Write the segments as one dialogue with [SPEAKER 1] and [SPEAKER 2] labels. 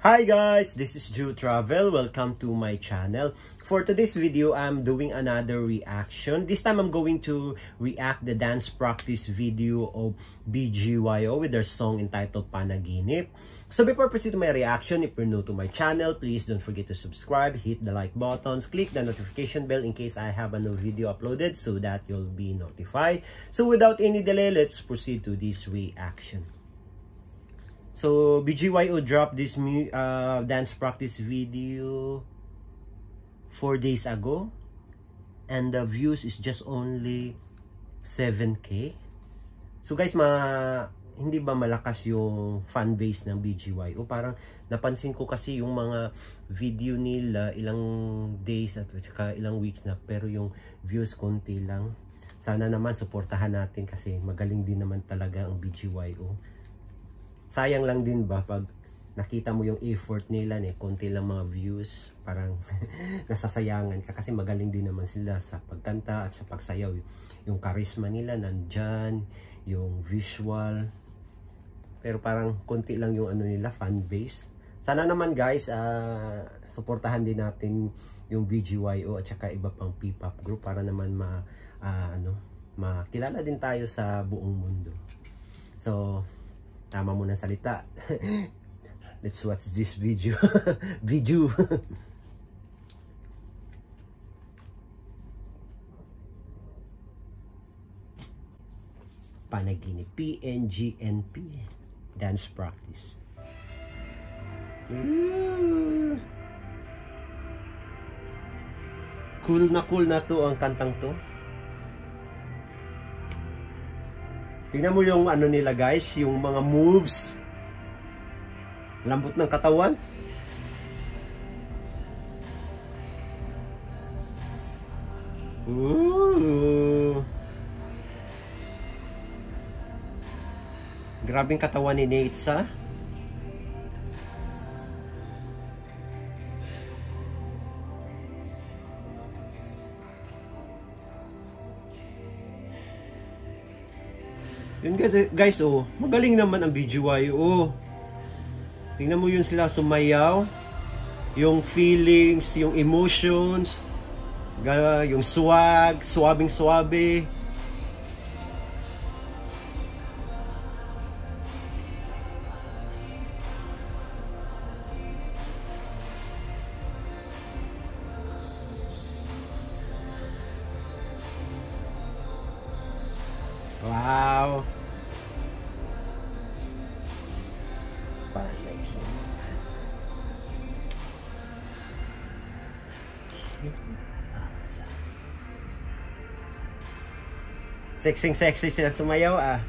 [SPEAKER 1] Hi guys, this is Ju Travel. Welcome to my channel. For today's video, I'm doing another reaction. This time I'm going to react the dance practice video of BGYO with their song entitled Panaginip. So before proceed to my reaction, if you're new to my channel, please don't forget to subscribe, hit the like buttons, click the notification bell in case I have a new video uploaded so that you'll be notified. So without any delay, let's proceed to this reaction. So BGYO dropped this dance practice video 4 days ago, and the views is just only 7K. So guys, hindi ba malakas yung fan base ng BGYO? Parang napansin ko kasi yung mga video nila ilang days at saka ilang weeks na, pero yung views konti lang. Sana naman suportahan natin kasi magaling din naman talaga ang BGYO. Sayang lang din ba pag nakita mo yung effort nila, konti lang mga views, parang nasasayangan ka kasi magaling din naman sila sa pagkanta at sa pagsayaw. Yung charisma nila nandyan, yung visual, pero parang konti lang yung ano nila, fan base. Sana naman guys, suportahan din natin yung BGYO at saka iba pang PPop group para naman makilala din tayo sa buong mundo. So tama muna salita. Let's watch this video. Video. Panaginip, PNGNP dance practice. Cool na to ang kantang to. Tingnan mo yung ano nila guys, yung mga moves. Lambot ng katawan. Ooh. Grabing katawan ni Neitza. Yun guys, oh, magaling naman ang BGYO. Oh. Tingnan mo yun sila sumayaw. Yung feelings, yung emotions, yung swag, suwabing-suwabe. Wow. Sexy sila sumayaw ah.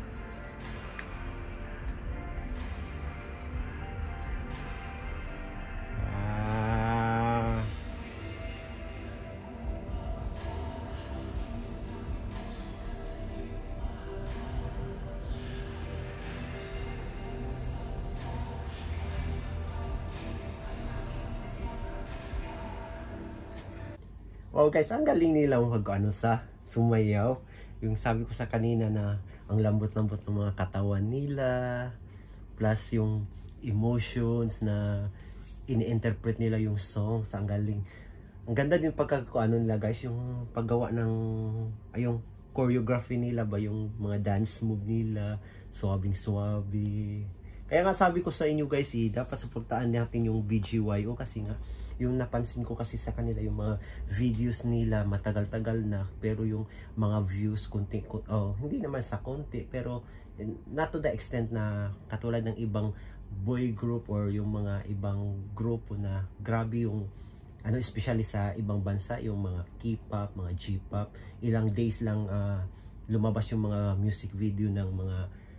[SPEAKER 1] Wow guys, ang galing nila mag-ano sa sumayaw. Yung sabi ko sa kanina na ang lambot-lambot ng mga katawan nila, plus yung emotions na ini-interpret nila yung songs, ang galing. Ang ganda din pagkakaano nila guys, yung paggawa ng yung choreography nila ba, yung mga dance move nila, suwabing-suwabe. Kaya nga sabi ko sa inyo guys, dapat suportahan natin yung BGYO kasi nga yung napansin ko kasi sa kanila yung mga videos nila matagal-tagal na, pero yung mga views konti, hindi naman sa konti, pero not to the extent na katulad ng ibang boy group or yung mga ibang grupo na grabe yung especially sa ibang bansa, yung mga K-pop, mga J-pop, ilang days lang lumabas yung mga music video ng mga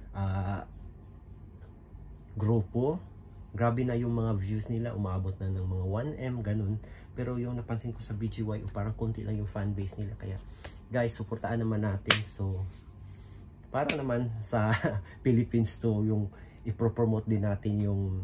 [SPEAKER 1] grupo. Grabe na yung mga views nila, umaabot na ng mga 1M, ganun. Pero yung napansin ko sa BGYO, parang konti lang yung fan base nila. Kaya guys, suportaan naman natin. So, para naman sa Philippines to, yung ipropromote din natin yung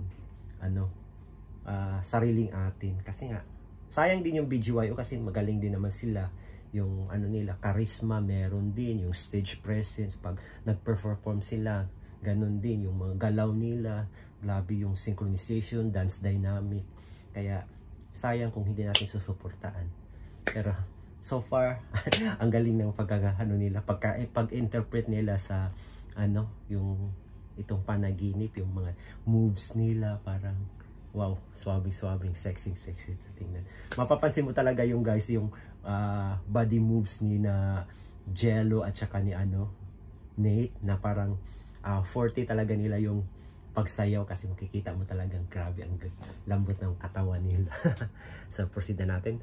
[SPEAKER 1] sariling atin. Kasi nga, sayang din yung BGYO kasi magaling din naman sila. Yung nila, charisma, meron din. Yung stage presence, pag nag-perform sila, Ganon din yung mga galaw nila, grabe yung synchronization, dance dynamic. Kaya sayang kung hindi natin susuportaan. Pero so far ang galing ng nila, pag-interpret nila sa yung itong panaginip, yung mga moves nila, parang wow, swabing, sexy tingnan. Mapapansin mo talaga yung guys, yung body moves ni na Jello at saka ni Nate, na parang 40 talaga nila yung pagsayaw, kasi makikita mo talagang grabe ang lambot ng katawan nila. So proceed na natin.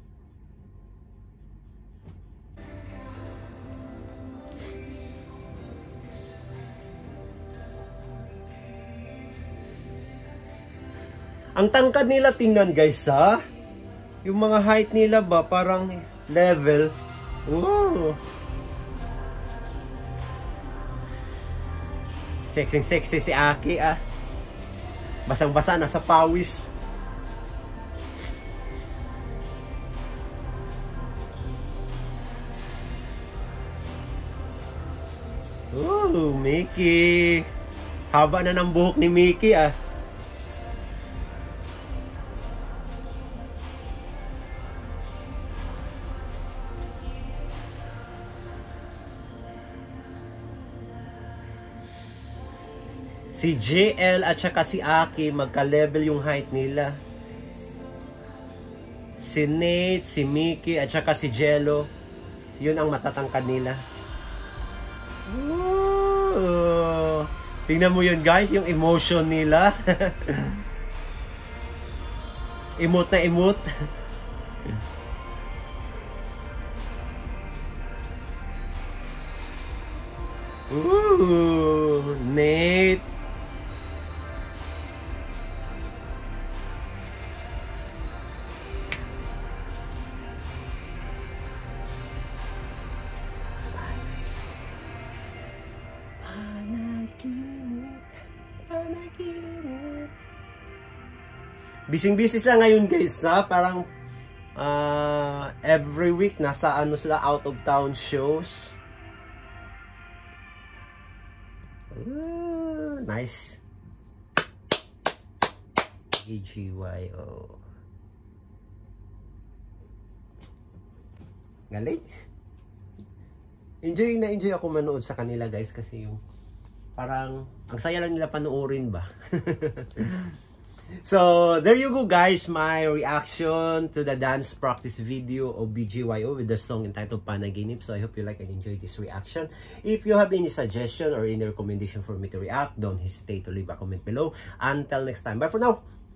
[SPEAKER 1] Ang tangkad nila, tingnan guys ha. Yung mga height nila ba parang level. Wow. Sexy si Aki ah. Basang-basa na sa pawis. Oh, Mickey. Haba na ng buhok ni Mickey ah. Si JL at saka si Aki, magka-level yung height nila. Si Nate, si Mickey, at saka si Jello, yun ang matatangkad nila. Ooh. Tingnan mo yun guys, yung emotion nila. Emote na emote. Ooh, Nate. Busy sila ngayon guys na parang every week nasa sila, out of town shows. Nice. BGYO. Galing. Enjoy ako manood sa kanila guys, kasi yung parang ang saya lang nila panoorin ba. So, there you go guys, my reaction to the dance practice video of BGYO with the song entitled Panaginip. So, I hope you like and enjoy this reaction. If you have any suggestion or any recommendation for me to react, don't hesitate to leave a comment below. Until next time, bye for now!